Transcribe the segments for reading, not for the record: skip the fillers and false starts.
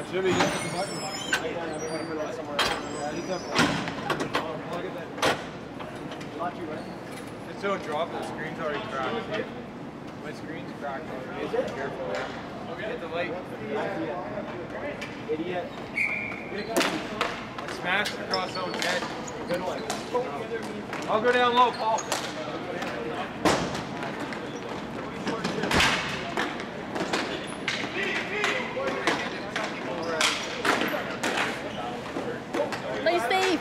Should be just the button. It's so drop, the screen's already cracked. My screen's cracked already. Be careful there. Get the light. Idiot. I smashed across someone's head. Good one. I'll go down low, Paul. Play Steve.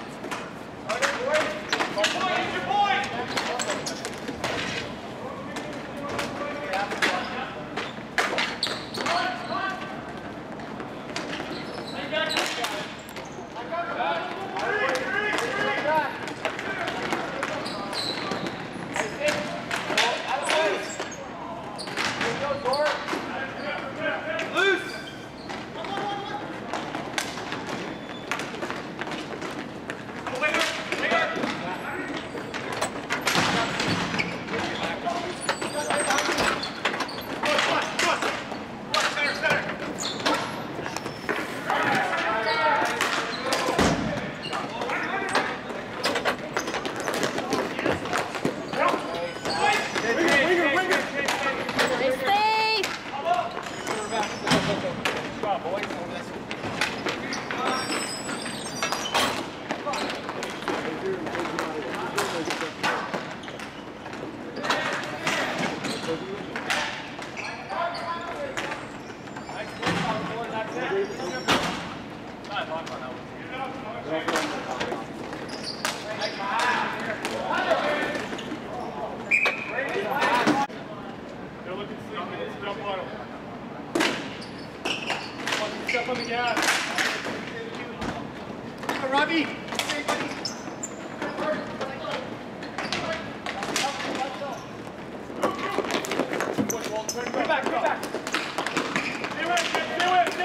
Step on the gas. Robbie. Get back, get back. Do it.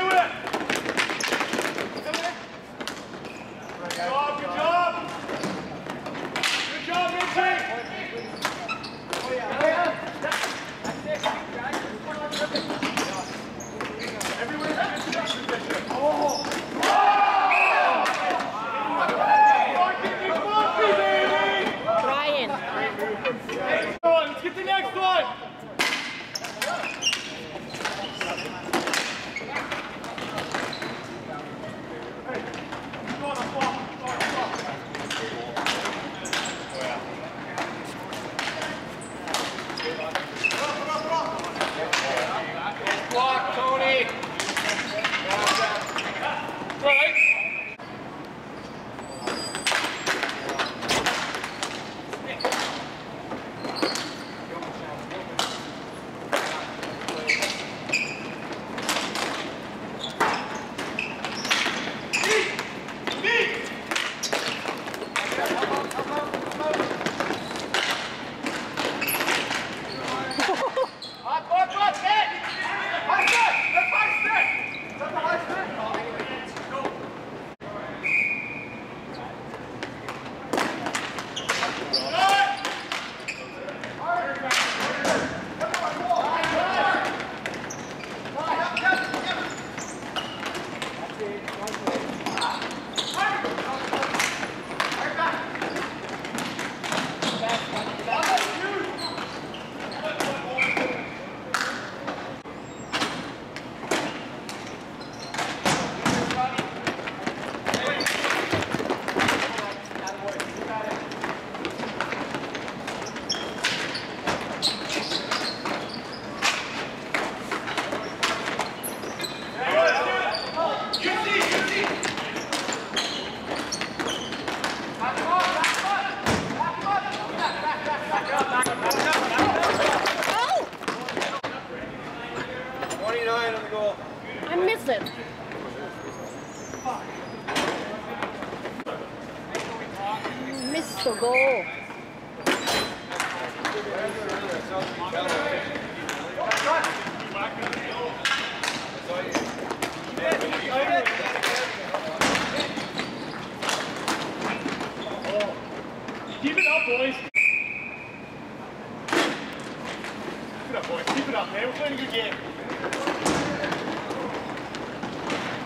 Good job. Good job, Richie. Oh yeah. Everywhere. Oh! Brian. Let's get the next one. Block, Tony! Right. I missed it. Missed the goal. Keep it up, boys. Keep it up, boys. Keep it up, man. We're playing a good game.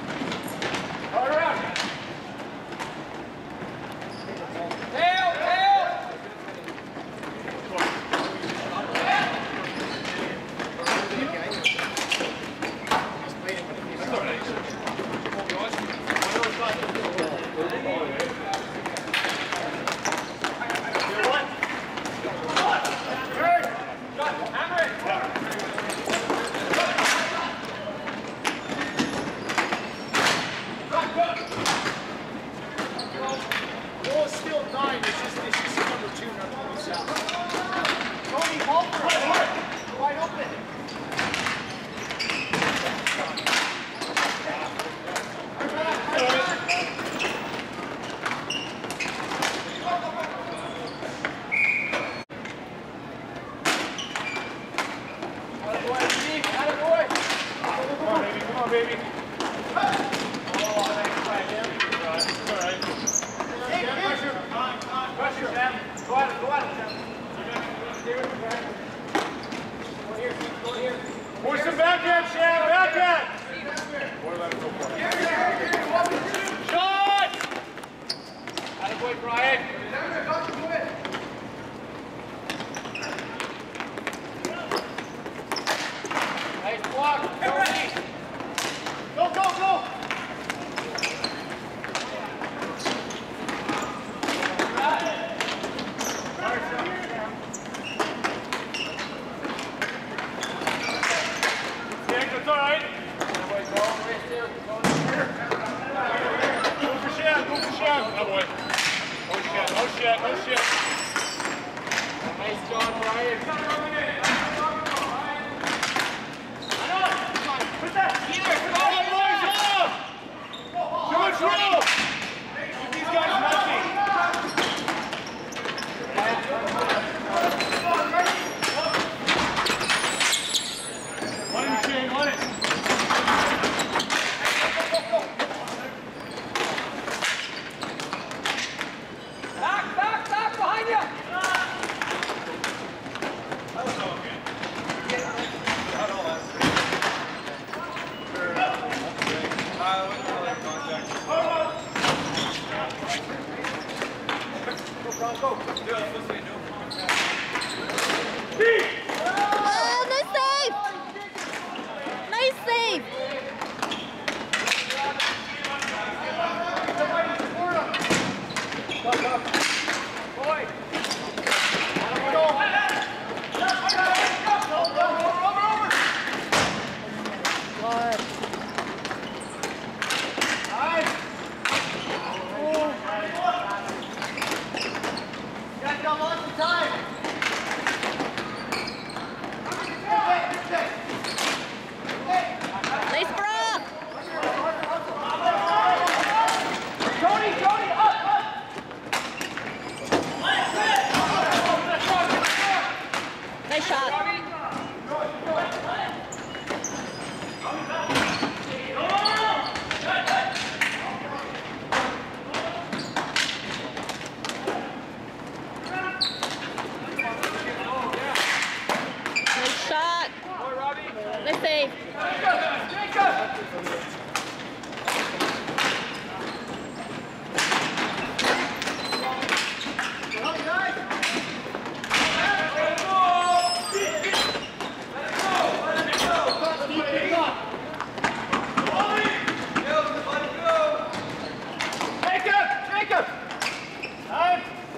baby. Oh, nice try, Jim. It's all right. Pressure. Pressure, Sam. Go at it, Sam. Stay with the back. Go here. Push the backhand, Sam. Backhand. Or let it go for it. Shot! Attaboy, Brian. Nice block. Go, go, go! That's all right. Go for shot, go for shot. Oh boy. No shot, no shot, no shot. Nice job, Brian. Put that here. Come on, boys, up! Too much room. Give these guys nothing. Let him, Shane, let it. Back behind you! Go. Oh, nice save! Nice save! What? Nice block! Tony, up! Nice shot. Nice shot. Nice save. Jacob! Time!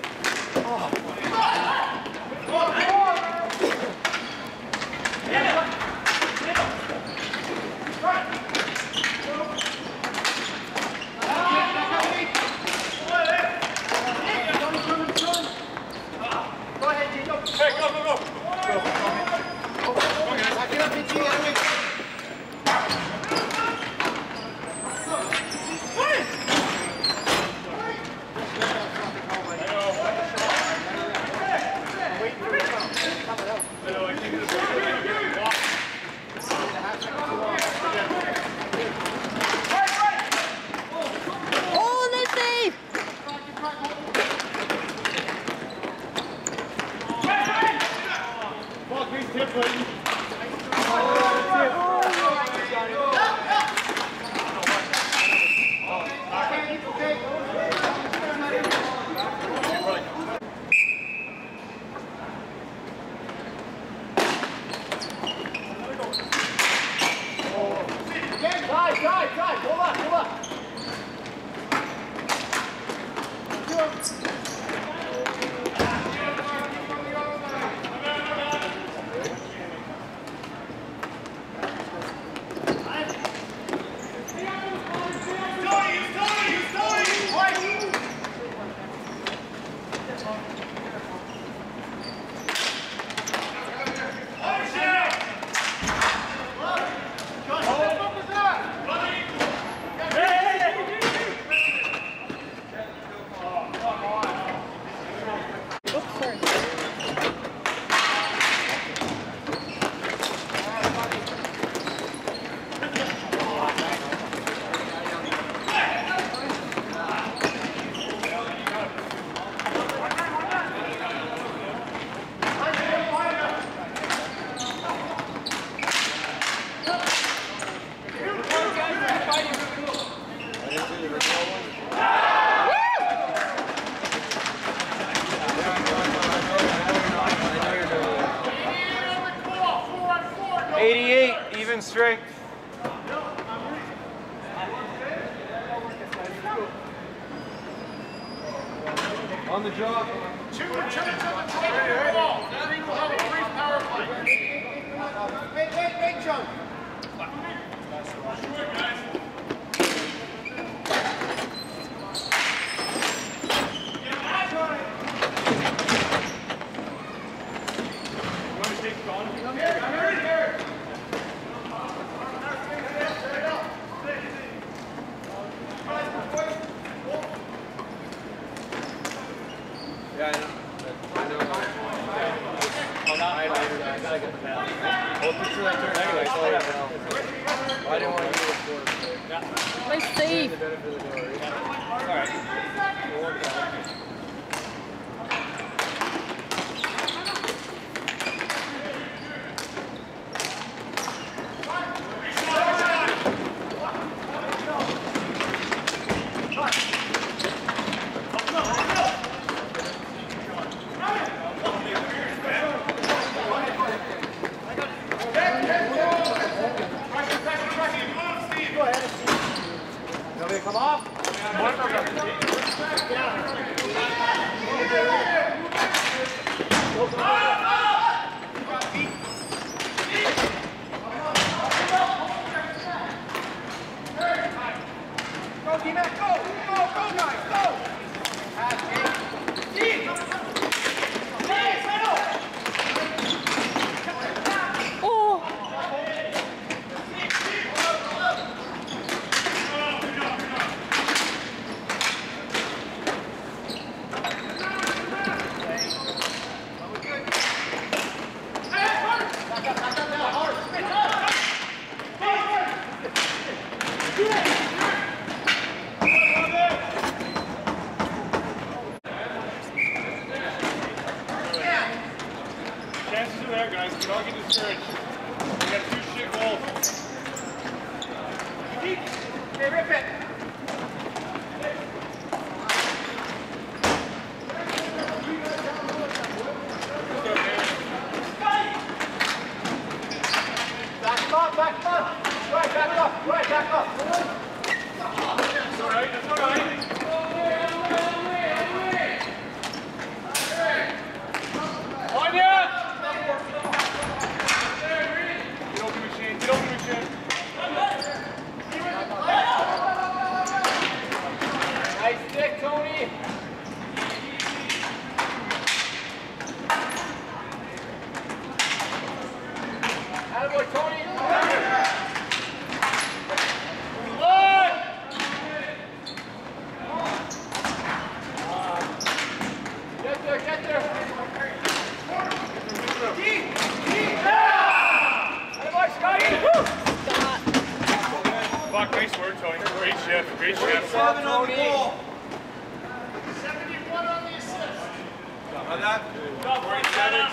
Go ahead, Jacob. Hey, go. Get up, BG. Oh, nice save! Fuck, big tip, buddy. Drive. Hold on. Even strength. On the job. Two minutes on the ball. That will have a brief power play. Hey, John. You want to take John? Yeah, I know. Oh, not I gotta get the ball. Well, picture that turn anyway, so I didn't want to do it for it. Nice save. The benefit of the door. All right. We'll work it out. Come off. Go, D-Mac, go, guys, go. Oh. Chances are there, guys. We don't get discouraged. We got 2 shit goals. Hey, rip it. Back him up. Right, back up. That's all right. On ya! Get open machine. Nice stick, Tony. Attaboy, Tony. Get there. Attaboy, Scotty. Fuck, nice work, Tony. Great shift. 7 on the goal. 71 on the assist. On that? Great settings.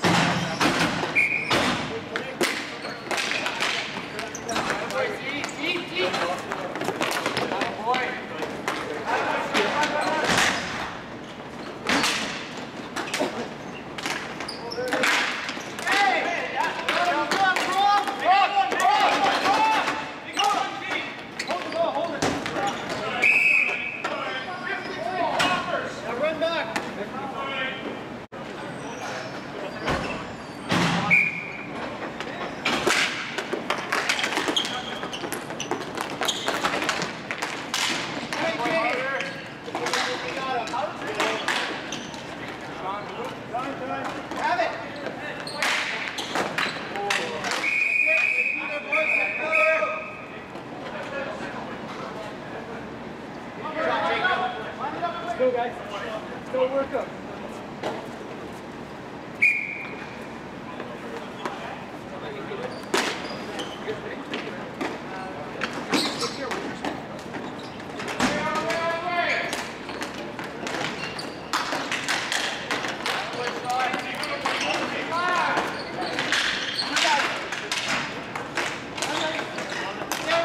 Let's go, guys. Let's go work up.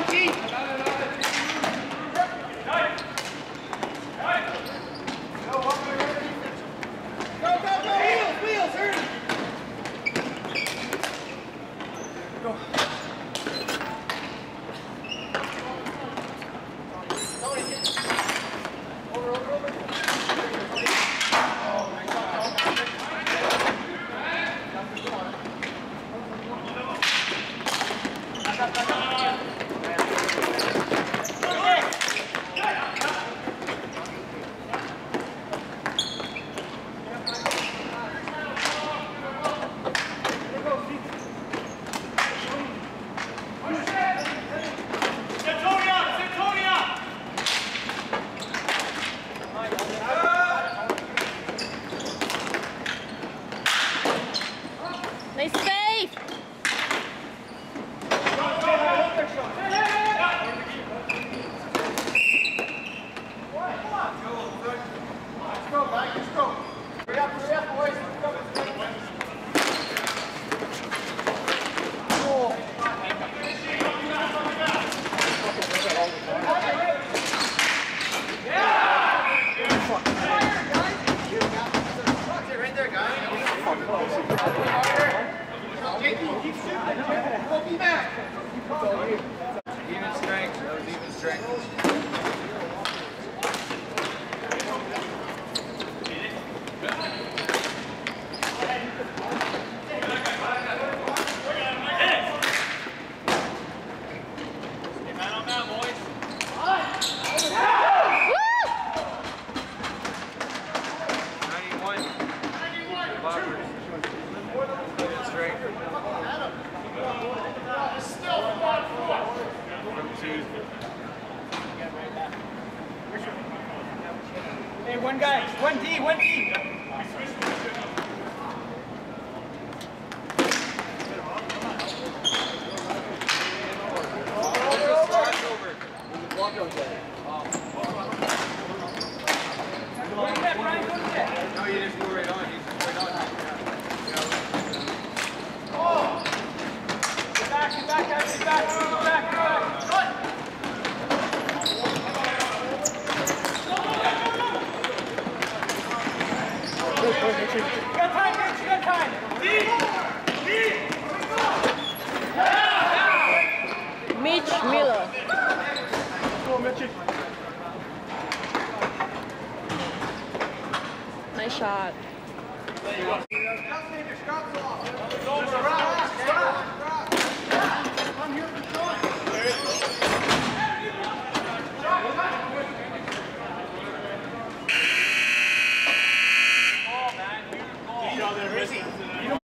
Nice save! Even strength. That was even strength. Hey, one guy, one D, one D. No, you just go right on. You just right on. Get back, guys, get back, go back, good. You got time, Mitch, you got time. Mitch Miller. Go, Mitch. Nice shot. Just take your shots off.